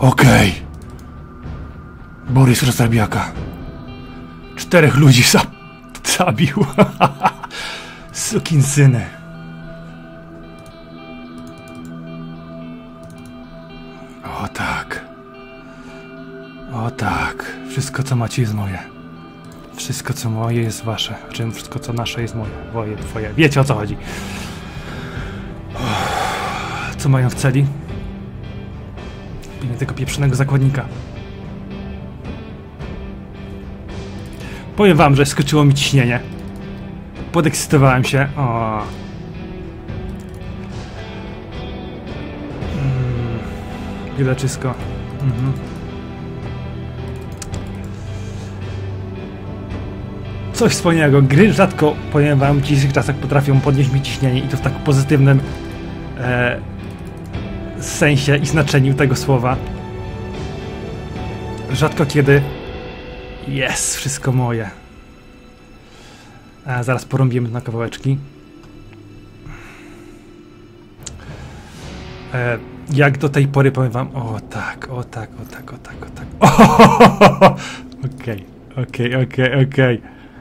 Okej. Borys Rozrabiaka. 4 ludzi zabił. Sukinsyny. O tak. O tak. Wszystko co macie jest moje. Wszystko co moje jest wasze. Czym wszystko co nasze jest moje, twoje. Wiecie o co chodzi. Co mają w celi? Pilnie tego pieprzonego zakładnika. Powiem wam, że skoczyło mi ciśnienie. Podekscytowałem się. O. Biedaczysko. Coś wspaniałego. Gry rzadko, powiem wam, w dzisiejszych czasach potrafią podnieść mi ciśnienie i to w tak pozytywnym sensie i znaczeniu tego słowa. Rzadko kiedy jest wszystko moje. Zaraz porąbimy na kawałeczki. Jak do tej pory powiem wam, o tak. Okej.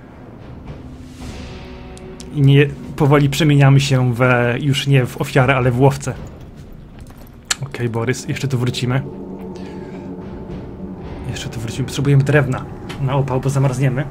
I nie, powoli przemieniamy się już nie w ofiarę, ale w łowcę. Okej, Borys, jeszcze tu wrócimy. Potrzebujemy drewna na opał, bo zamarzniemy.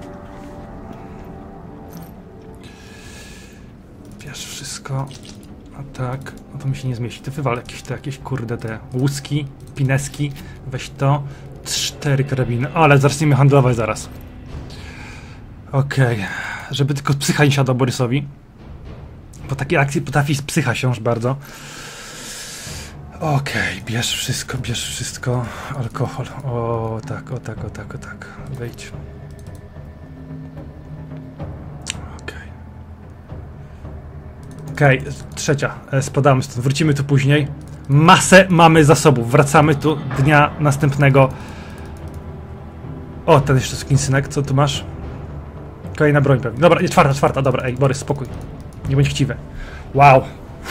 Wiesz, wszystko. A tak, no to mi się nie zmieści. To wywal jakieś kurde te łuski, pineski. Weź to. 4 karabiny. Ale zaczniemy handlować zaraz. Okej. Żeby tylko psycha nie siadła Borysowi. Po takiej akcji potrafi z psycha siąść bardzo. Okej, bierz wszystko. Alkohol. O tak. Wejdź. Okej, trzecia. Spadamy stąd. Wrócimy tu później. Masę mamy zasobów. Wracamy tu dnia następnego. O, ten jeszcze sukinsynek. Co tu masz? Kolejna broń pewnie. Dobra, czwarta. Dobra, ej, Borys, spokój. Nie bądź chciwy. Wow.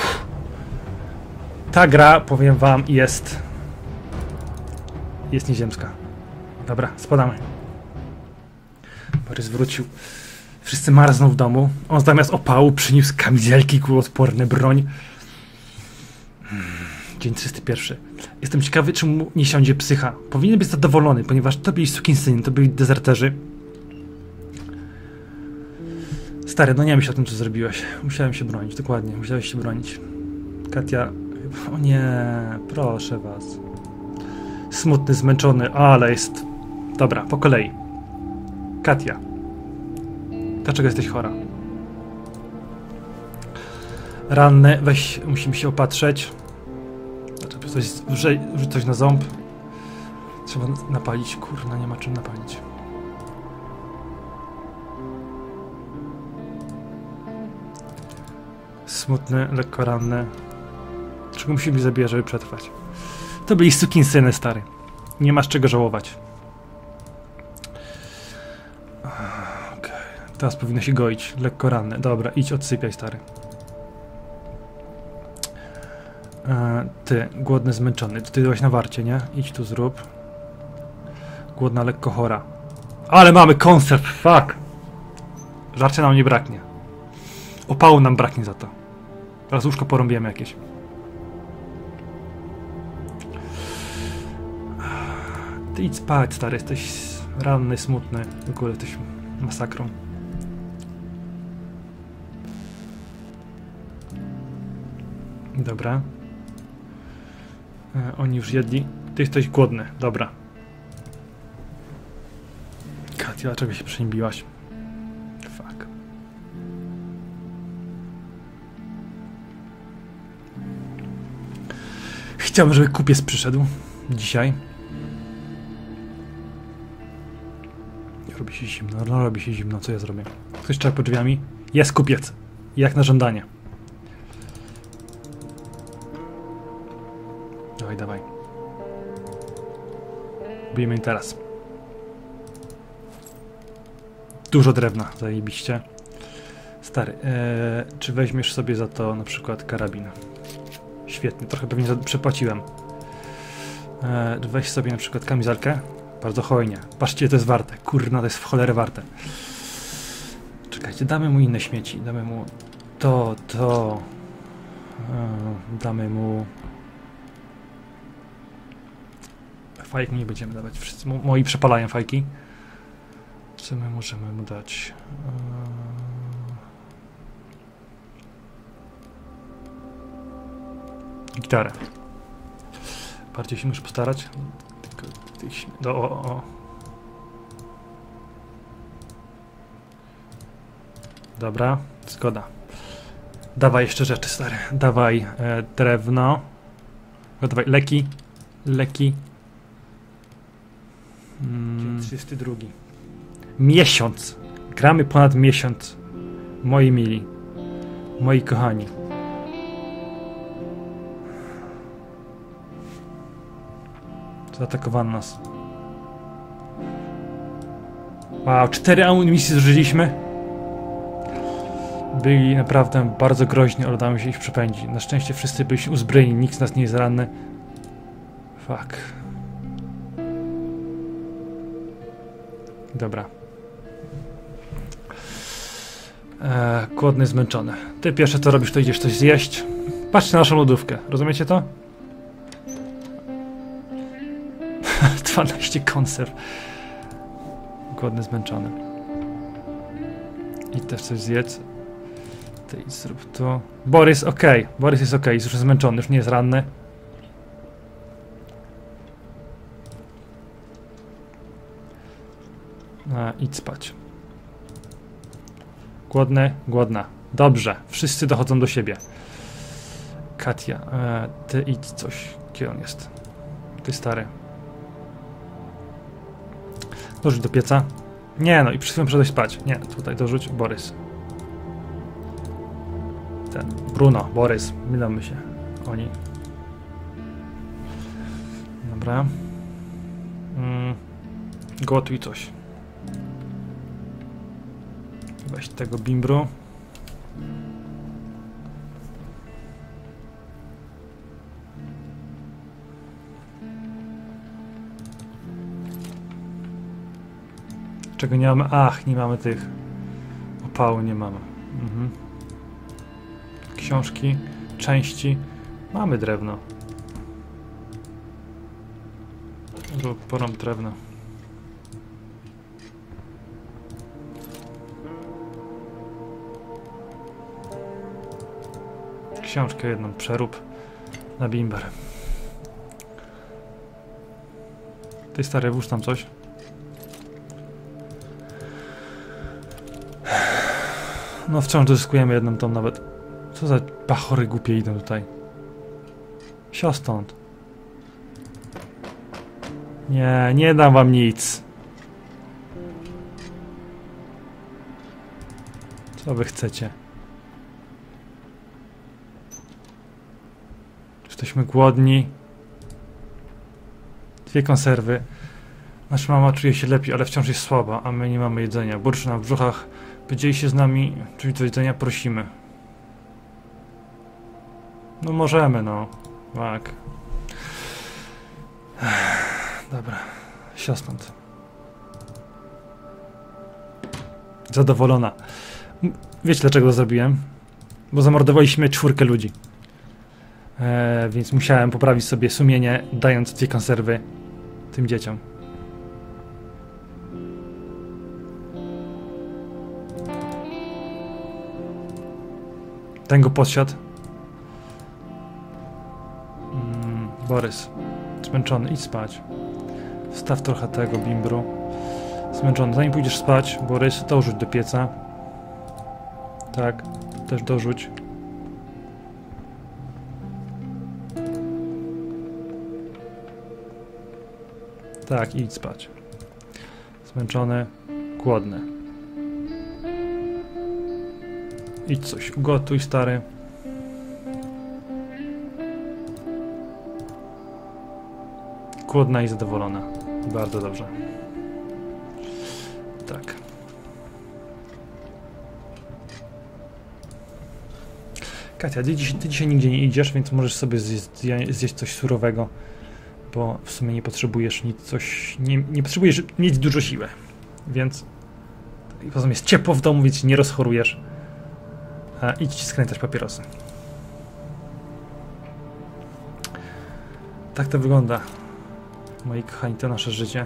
Ta gra, powiem wam, jest nieziemska. Dobra, spadamy. Borys wrócił. Wszyscy marzną w domu. On zamiast opału przyniósł kamizelki, kuloodporne, broń. Dzień 301. Jestem ciekawy, czemu nie siądzie psycha. Powinien być zadowolony, ponieważ to byli sukinsyny, to byli dezerterzy. Stary, no nie myśl o tym, co zrobiłeś. Musiałem się bronić, dokładnie. Musiałeś się bronić. Katia... O nie, proszę was. Smutny, zmęczony, ale jest... Dobra, po kolei. Katia. Dlaczego jesteś chora? Ranny, weź, musimy się opatrzeć. Rzuć coś na ząb. Trzeba napalić, kurna, nie ma czym napalić. Smutny, lekko ranny. Czego musimy zabijać, żeby przetrwać? To byli sukinsyny, stary. Nie masz czego żałować. Okej. Teraz powinno się goić. Lekko ranny. Dobra, idź odsypiaj, stary. Ty, głodny, zmęczony. Ty byłeś na warcie, nie? Idź tu zrób. Głodna, lekko chora. Ale mamy koncert, fuck! Żarcia nam nie braknie. Opału nam braknie za to. Teraz łóżko porąbiemy jakieś. Ty idź spać, stary, jesteś ranny, smutny. W ogóle jesteś masakrą. Dobra. Oni już jedli. Ty jesteś głodny, dobra. Katia, dlaczego się przeniebiłaś? Fuck. Chciałbym, żeby kupiec przyszedł dzisiaj. Robi się zimno, no robi się zimno, co ja zrobię? Ktoś czeka pod drzwiami? Jest kupiec. Jak na żądanie. Dawaj. Bijmy teraz. Dużo drewna, zajebiście. Stary, czy weźmiesz sobie za to na przykład karabin? Świetnie, trochę pewnie przepłaciłem. Weź sobie na przykład kamizelkę. Bardzo hojnie. Patrzcie, to jest warte. Kurna, to jest w cholerę warte. Czekajcie, damy mu inne śmieci. Damy mu to. Damy mu... Fajek nie będziemy dawać. Wszyscy moi przepalają fajki. Co my możemy mu dać? Gitarę. Bardziej się muszę postarać. O. Dobra, zgoda. Dawaj jeszcze rzeczy, stary. Dawaj drewno. Dawaj leki. 32. Miesiąc. Gramy ponad miesiąc. Moi mili. Moi kochani. Zaatakowano nas. Wow, 4 amunicji zużyliśmy. Byli naprawdę bardzo groźni, ale udało mi się ich przepędzić. Na szczęście wszyscy byliśmy uzbrojeni, nikt z nas nie jest ranny. Fuck. Dobra. Głodny, zmęczony. Ty pierwsze co robisz, to idziesz coś zjeść. Patrzcie na naszą lodówkę, rozumiecie to? 12 konserw. Głodny, zmęczony. I też coś zjedz. Ty zrób to. Borys, okej. Borys jest okej, jest już zmęczony, już nie jest ranny. Idź spać. Głodny, głodna. Dobrze, wszyscy dochodzą do siebie. Katia, ty idź coś. Gdzie on jest? Ty stary. Dorzuć do pieca. Nie no, i przed chwilą przyszedłeś spać. Nie, tutaj dorzuć. Borys. Ten, Bruno, Borys. Mylamy się. Oni. Dobra. Gotuj coś. Weź tego bimbru. Czego nie mamy? Ach, nie mamy tych. Opału nie mamy. Książki, części. Mamy drewno. Porąb drewno. Książkę jedną przerób na bimber. Ty stary, włóż tam coś. No wciąż dozyskujemy jedną tą nawet. Co za bachory głupie idą tutaj. Sio stąd. Nie, nie dam wam nic. Co wy chcecie? Jesteśmy głodni. 2 konserwy. Nasza mama czuje się lepiej, ale wciąż jest słaba, a my nie mamy jedzenia. Burczy na brzuchach. Podzieli się z nami, czyli do jedzenia prosimy. No możemy, no. Tak. Dobra. Sio stąd. Zadowolona. Wiecie dlaczego to zrobiłem? Bo zamordowaliśmy 4 ludzi. Więc musiałem poprawić sobie sumienie, dając 2 konserwy tym dzieciom. Ten go podsiadł. Borys. Zmęczony, idź spać. Wstaw trochę tego bimbru. Zmęczony. Zanim pójdziesz spać, Borys, dorzuć do pieca. Tak, też dorzuć. Tak, idź spać. Zmęczony, głodny. Idź coś ugotuj, stary. Głodna i zadowolona. Bardzo dobrze. Tak. Katia, ty dzisiaj nigdzie nie idziesz, więc możesz sobie zjeść coś surowego. bo w sumie nie potrzebujesz nie potrzebujesz mieć dużo siły, więc poza tym jest ciepło w domu, więc się nie rozchorujesz. Idź skręcać papierosy. Tak to wygląda, moi kochani, to nasze życie.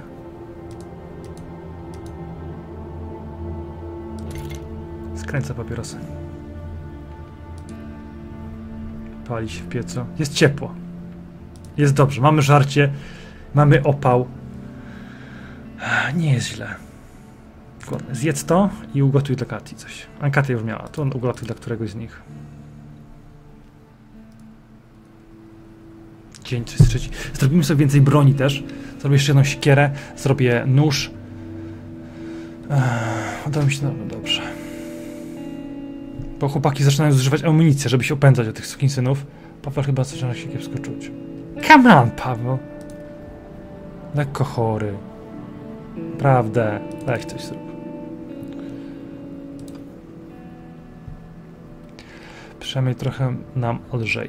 Skręcę papierosy. Pali się w piecu. Jest ciepło. Jest dobrze. Mamy żarcie. Mamy opał. Nie jest źle. Zjedz to i ugotuj dla Katy coś. A Katy już miała. To on ugotuj dla któregoś z nich. Dzień 33. Zrobimy sobie więcej broni też. Zrobię jeszcze jedną siekierę. Zrobię nóż. Udało mi się dobrze. Bo chłopaki zaczynają zużywać amunicję, żeby się opędzać od tych sukinsynów. Paweł chyba zaczyna się kiepsko czuć. Come on, Paweł! Lekko chory. Prawdę. Weź coś zrób. Przynajmniej trochę nam lżej.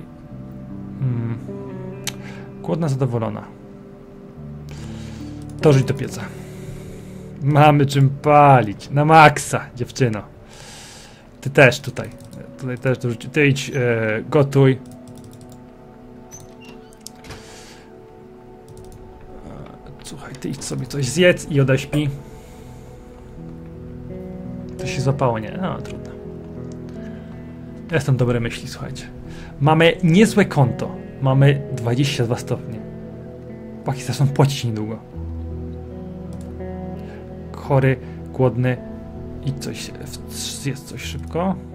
Głodna, zadowolona. Dorzuć do pieca. Mamy czym palić. Na maksa, dziewczyno. Ty też tutaj. Tutaj też dorzuć. Ty idź, gotuj. Słuchaj, ty idź sobie coś zjedz i odeśpij. To się złapało, nie? No, trudno. Ja jestem dobre myśli, słuchajcie. Mamy niezłe konto. Mamy 22 stopnie. Chłopaki zaczną płacić niedługo. Chory, głodny. Idź coś, zjedz coś szybko.